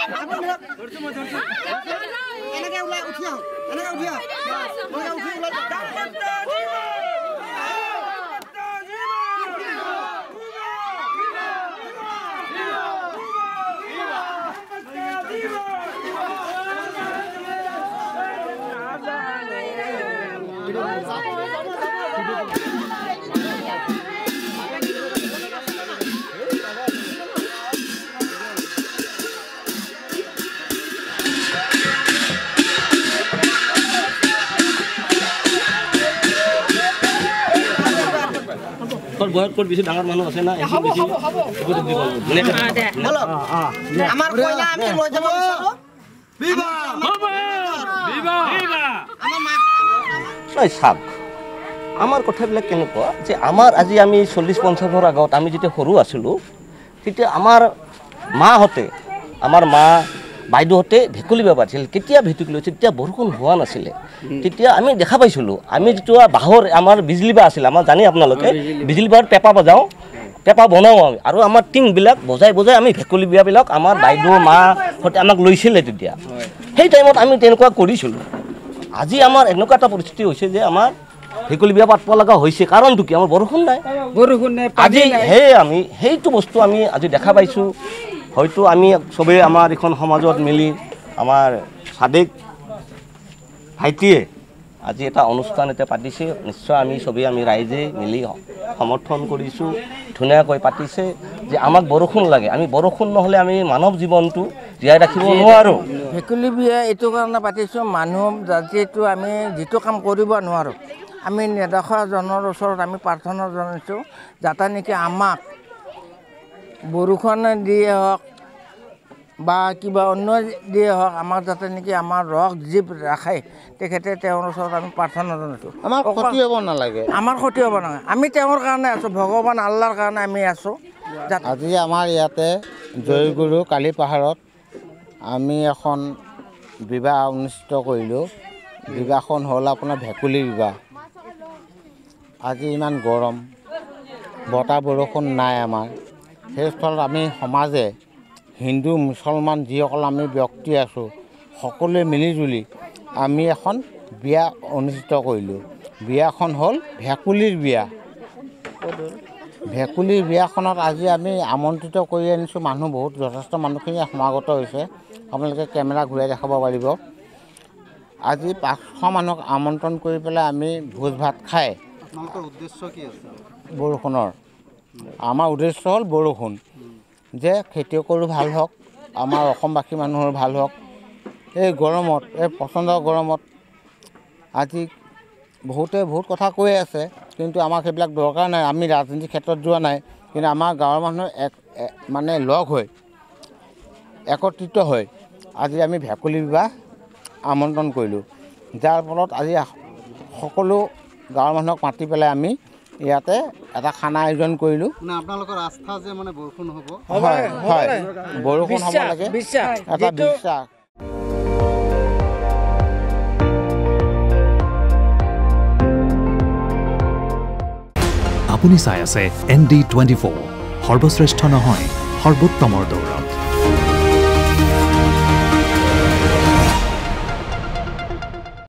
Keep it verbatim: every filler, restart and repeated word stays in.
এনেকে ওলাই উঠি আহক এনেকে উঠি আহক এনেকে উঠি ওলাই বয়স ক'ত বেছি ডাঙৰ মানুহ আছে না হ'ব হ'ব হ'ব আমাৰ কইনা আমি লৈ যাব বিচাৰো বিবা বিবা বিবা আমাৰ মা নাই চাওক আমাৰ কথাবিলাক কেনেকুৱা যে আমাৰ আজি আমি চল্লিছ পঞ্চাছ বছৰ আগত আমি যেতিয়া সৰু আছিলোঁ তেতিয়া আমাৰ মাহঁতে আমাৰ মা বাইদেউহঁতে ভেকুলী বিয়া পাতিছিল কেতিয়া ভেকুলী হৈছিল তেতিয়া বৰষুণ হোৱা নাছিলে তেতিয়া আমি দেখা পাইছিলোঁ আমি যিটো বাঁহৰ আমাৰ বিজুলী বাঁহ আছিল আমাৰ জানি আপোনালোকে বিজুলী বাঁহৰ পেঁপা বজাওঁ পেঁপা বনাওঁ আমি আৰু আমাৰ টিংবিলাক বজাই বজাই আমি ভেকুলী বিয়াবিলাক আমাৰ বাইদেউ মাহঁতে আমাক লৈছিলে তেতিয়া সেই টাইমত আমি তেনেকুৱা কৰিছিলোঁ আজি আমাৰ এনেকুৱা এটা পৰিস্থিতি হৈছে যে আমাৰ ভেকুলী বিয়া পাতিব লগা হৈছে কাৰণটো কি আমাৰ বৰষুণ নাই বৰষুণ নাই আজি সেই আমি সেইটো বস্তু আমি আজি দেখা পাইছোঁ হয়তো আমি চবেই আমাৰ এখন সমাজত মিলি আমাৰ সাদেক ভাইটিয়ে আজি এটা অনুষ্ঠান এটা পাতিছে নিশ্চয় আমি চবেই আমি ৰাইজে মিলি সমৰ্থন কৰিছোঁ ধুনীয়াকৈ পাতিছে যে আমাক বৰষুণ লাগে আমি বৰষুণ নহ'লে আমি মানৱ জীৱনটো জীয়াই ৰাখিব নোৱাৰোঁ ভেকুলী বিয়া এইটো কাৰণে পাতিছোঁ মানুহ যিহেতু আমি যিটো কাম কৰিব নোৱাৰোঁ আমি নেদেখাজনৰ ওচৰত আমি প্ৰাৰ্থনা জনাইছোঁ যাতে নেকি আমাক বৰষুণ দিয়ে হওক বা কিবা অন্য দিয়ে হওক আমাক যাতে নেকি আমাৰ ৰস জীৱ ৰাখে তেখেতে তেওঁৰ ওচৰত আমি প্ৰাৰ্থনা জনাইছোঁ আমাৰ ক্ষতি হ'ব নালাগে আমাৰ ক্ষতি হ'ব নালাগে আমি তেওঁৰ কাৰণে আছোঁ ভগৱান আল্লাৰ কাৰণে আমি আছোঁ আজি আমাৰ ইয়াতে জয়গুৰু কালি পাহাৰত আমি এখন বিবাহ অনুষ্ঠিত কৰিলোঁ বিবাহখন হ'ল আপোনাৰ ভেকুলী বিবাহ আজি ইমান গৰম বতাহ বৰষুণ নাই আমাৰ সেই স্থলত আমি সমাজে হিন্দু মুছলমান যিসকল আমি ব্যক্তি আছোঁ সকলোৱে মিলিজুলি আমি এখন বিয়া অনুষ্ঠিত কৰিলোঁ বিয়াখন হ'ল ভেকুলীৰ বিয়া ভেকুলীৰ বিয়াখনত আজি আমি আমন্ত্ৰিত কৰি আনিছোঁ মানুহ বহুত যথেষ্ট মানুহখিনি সমাগত হৈছে আপোনালোকে কেমেৰা ঘূৰাই দেখাব পাৰিব আজি পাঁচশ মানুহক আমন্ত্ৰণ কৰি পেলাই আমি ভোজ ভাত খাই আপোনালোকৰ উদ্দেশ্য কি আছে বৰষুণৰ আমাৰ উদ্দেশ্য হ'ল বৰষুণ যে খেতিয়কৰো ভাল হওক আমাৰ অসমবাসী মানুহৰ ভাল হওক এই গৰমত এই প্ৰচণ্ড গৰমত আজি বহুতে বহুত কথা কৈ আছে কিন্তু আমাক সেইবিলাক দৰকাৰ নাই আমি ৰাজনীতিৰ ক্ষেত্ৰত যোৱা নাই কিন্তু আমাৰ গাঁৱৰ মানুহ এক মানে লগ হৈ একত্ৰিত হৈ আজি আমি ভেকুলী বিবাহ আমন্ত্ৰণ কৰিলোঁ যাৰ ফলত আজি সকলো গাঁৱৰ মানুহক মাতি পেলাই আমি ইয়াতে এটা খানা আয়োজন কৰিলোঁ না আপোনালোকৰ আস্থা যে মানে বৰষুণ হ'ব হয় হয় বৰষুণ হ'ব লাগে এটা বিশ্বাস আপুনি চাই আছে এন ডি টুৱেণ্টি ফ'ৰ সৰ্বশ্ৰেষ্ঠ নহয় সৰ্বোত্তমৰ দৌৰ